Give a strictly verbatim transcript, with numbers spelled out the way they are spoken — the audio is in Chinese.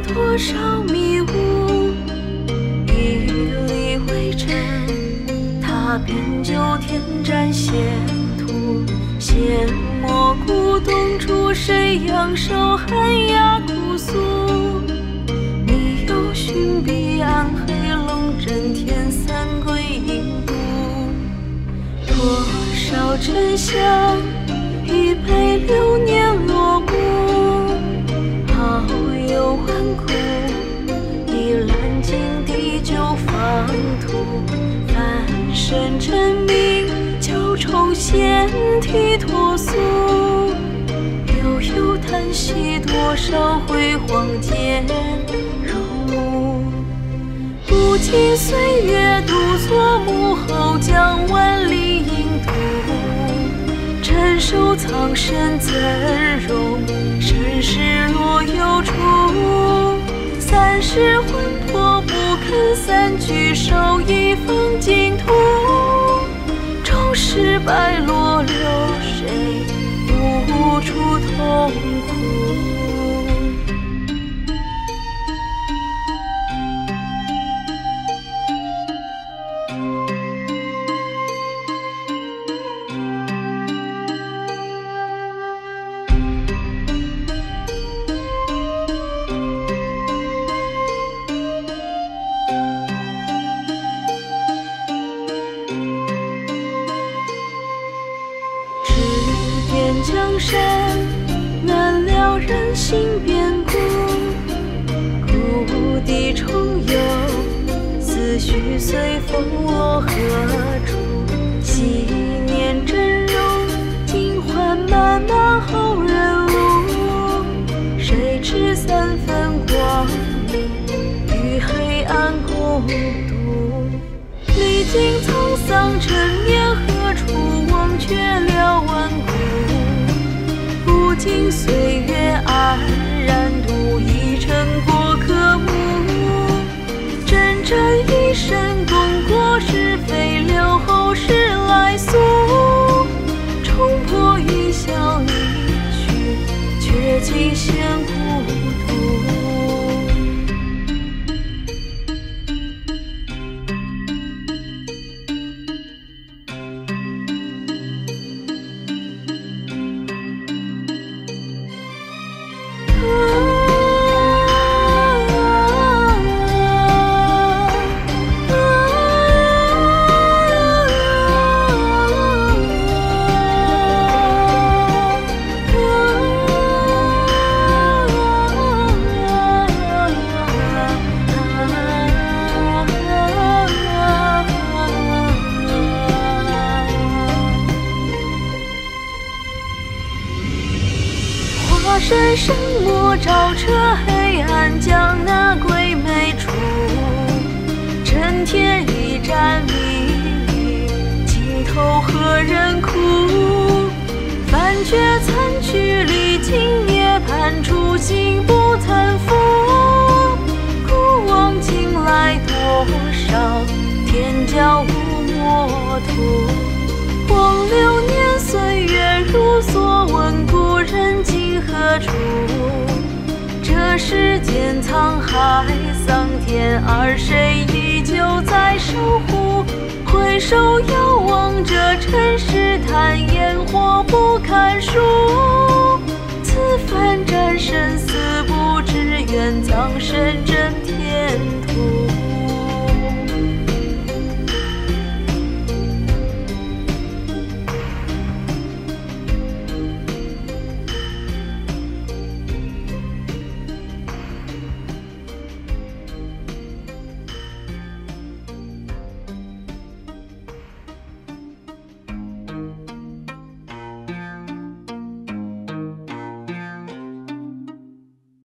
多少迷雾，一粒微尘，踏遍九天斩险途。阡陌古洞处，谁仰首寒鸦哭诉？你有寻彼岸，黑龙震天，三归阴谷。多少沉香，一杯流年落幕。好友万古，一览尽地久方土。翻身成名，九重仙啼脱俗。悠悠叹息，多少辉煌间入目。不经岁月独坐幕后，将万里引渡。承受苍生怎容，生死若有处。三世魂魄不肯散，聚首一方净土。终是败落流水，无处痛苦。江山难料人心变故，故地重游，思绪随风落何处？昔年峥嵘，今换漫漫后人路。谁知三分光明，与黑暗共度。历经沧桑，陈年何处？忘却了万古。不经岁月黯然，度一程过客目。真正一生功过，是非留后世来诉。冲破云霄一去，却尽现故土。华山神魔照彻黑暗，将那鬼魅除。震天一战迷，尽头何人哭？翻绝残躯，历经涅槃，初心不贪腐。古往今来多少天骄无魔途。望流年岁月如梭，问故人今何处？这世间沧海桑田，而谁依旧在守护？回首遥望这尘世叹，烟火不堪数。此番战生死不知。